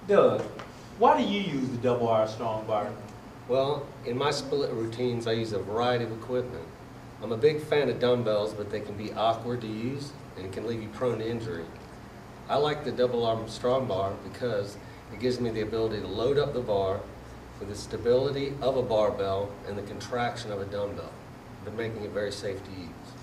Doug, why do you use the Double R Strong Bar? Well, in my split routines, I use a variety of equipment. I'm a big fan of dumbbells, but they can be awkward to use and can leave you prone to injury. I like the double arm strong bar because it gives me the ability to load up the bar with the stability of a barbell and the contraction of a dumbbell, but making it very safe to use.